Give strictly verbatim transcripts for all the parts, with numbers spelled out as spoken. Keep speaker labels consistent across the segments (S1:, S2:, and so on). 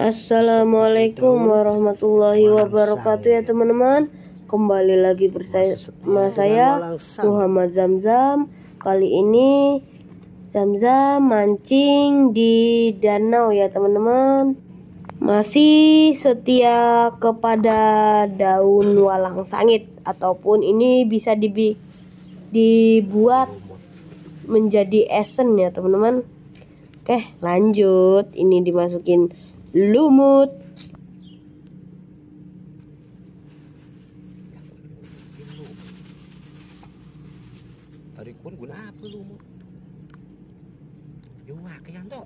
S1: Assalamualaikum warahmatullahi wabarakatuh ya teman-teman. Kembali lagi bersama saya Muhammad Zamzam. Kali ini Zamzam mancing di danau ya teman-teman. Masih setia kepada daun walang sangit, ataupun ini bisa dibi dibuat menjadi esen ya teman-teman. Oke, lanjut. Ini dimasukin lumut.
S2: Tarik pun guna apa lumut? Yo wah kayan tok.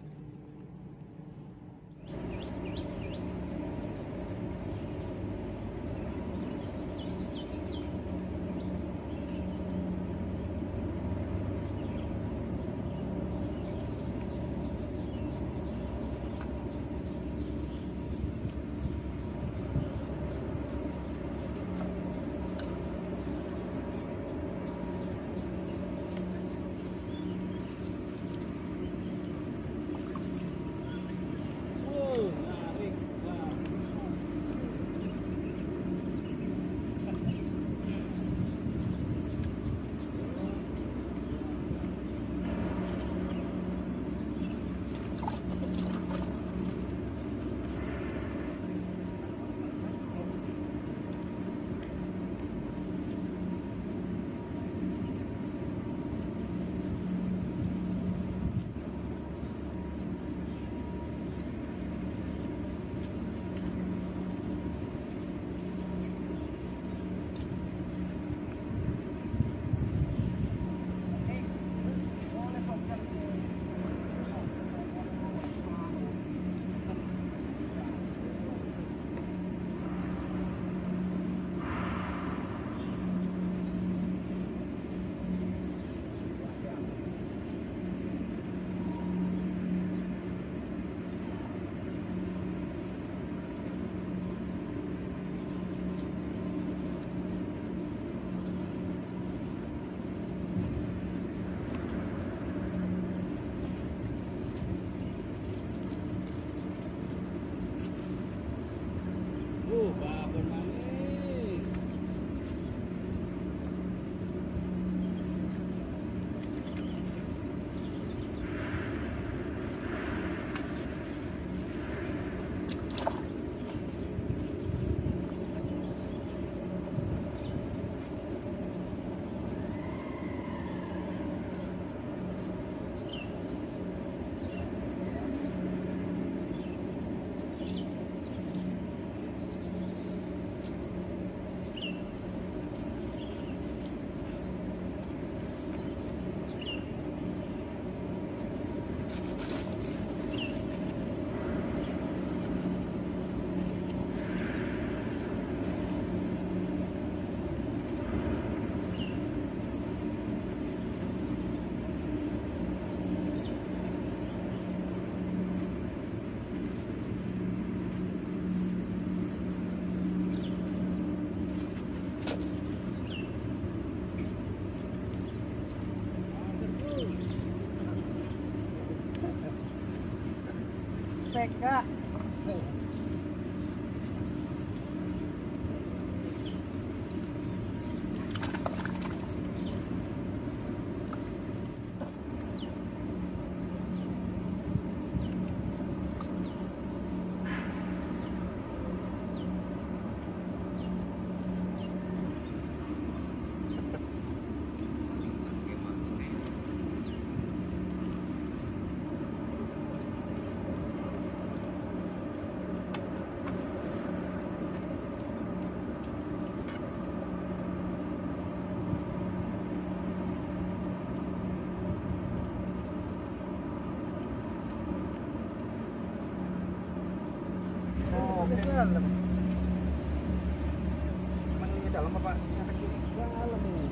S1: Teka. Dalam. Mana dalam apa? Yang kecil. Dalam ini.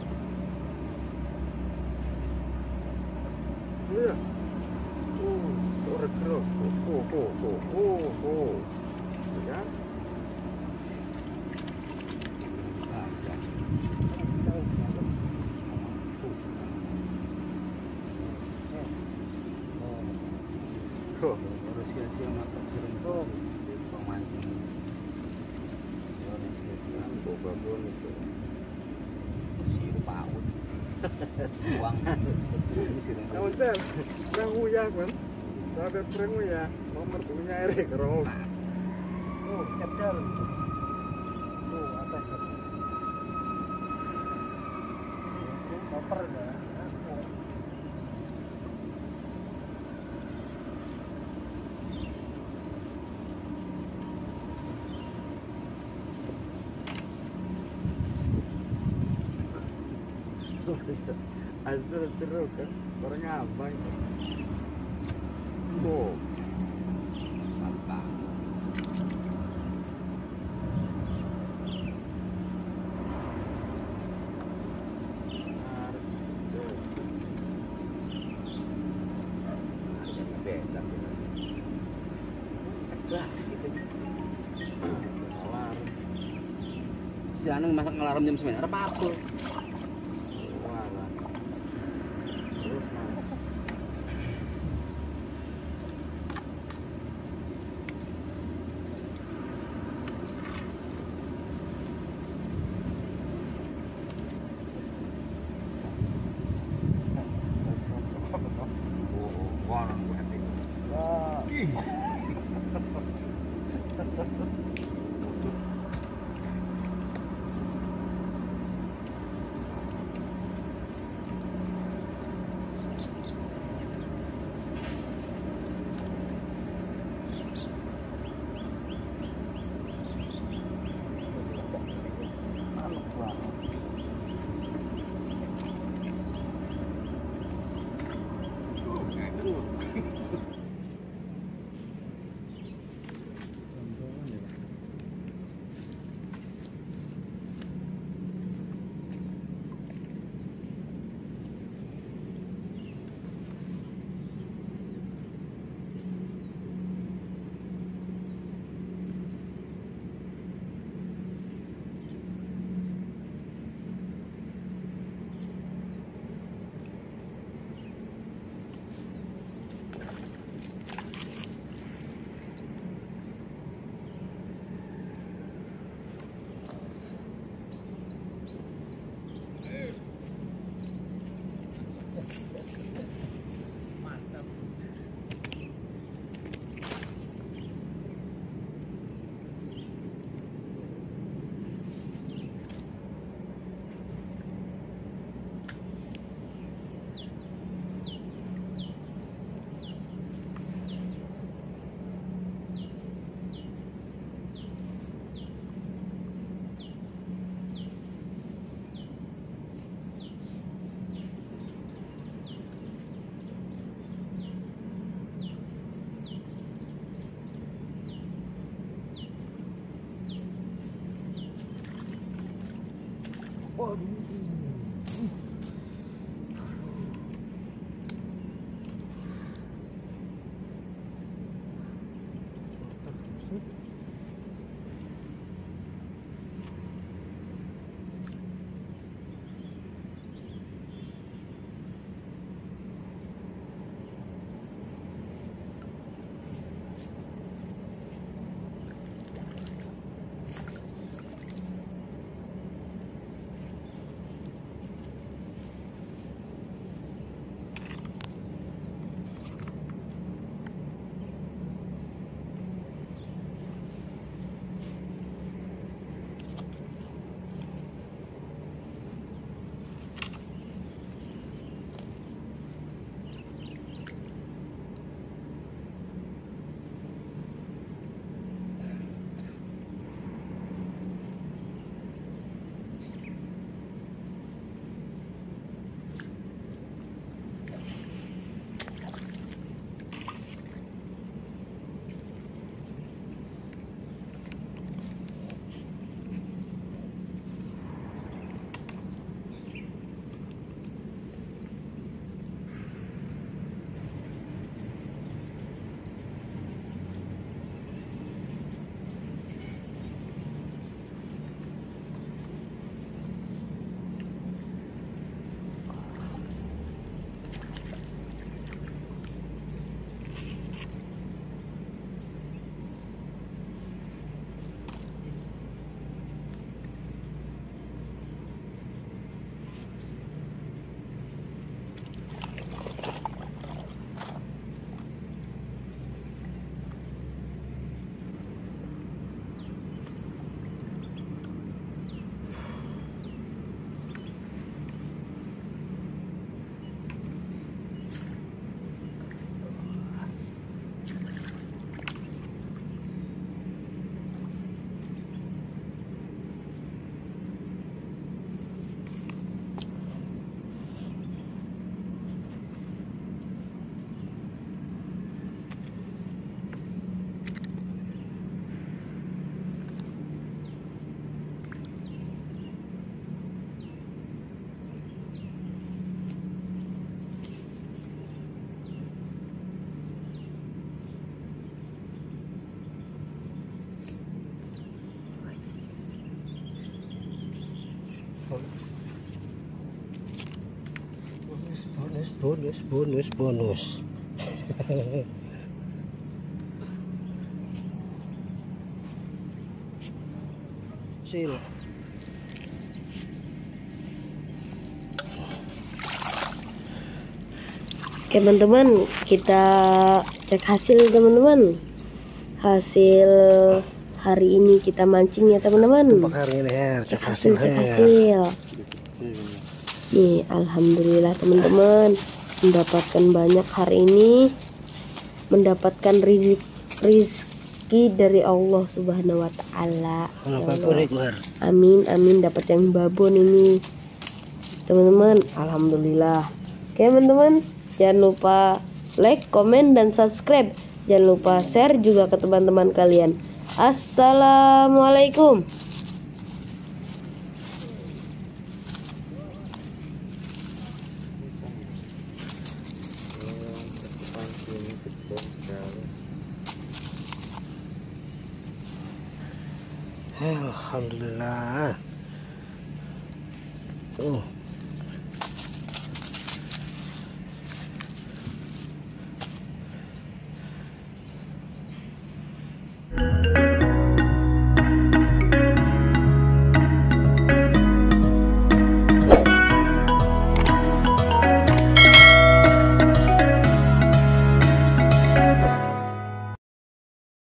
S1: Iya. Oh, orang keras. Oh, oh, oh, oh, oh. Ya. Ah, ya. Oh. Harus sia-sia makan serem. babon itu.
S2: Siru paut. Uang.
S1: Kamu sel, prangu ya kan? Sahabat prangu ya, nomor punya air kerong. Oh, capcal. Oh, atas. Koper dah. Azur terus kan, orang abang. Oh,
S2: Mantap. Beda.
S1: alarm.
S2: Si Anang masak ngalarm jam sembilan. Apa apa?
S1: Walah. Terus mas.
S2: Oh, konon gue hati.
S1: Wah.
S3: bonus bonus bonus bonus sil.
S4: Oke teman-teman, kita cek hasil teman-teman. Hasil hari ini kita mancing ya teman-teman.
S3: Hari ini Her, cek
S4: Cek hasil,
S3: hasil
S4: cek
S3: Her.
S4: hasil. Nih, alhamdulillah teman-teman, mendapatkan banyak hari ini, mendapatkan rizki, rizki dari Allah Subhanahu wa taala. Ya Allah. Amin amin, dapat yang babon ini. Teman-teman, alhamdulillah. Oke teman-teman, jangan lupa like, komen, dan subscribe. Jangan lupa share juga ke teman-teman kalian. Assalamualaikum.
S3: Alhamdulillah. Oh.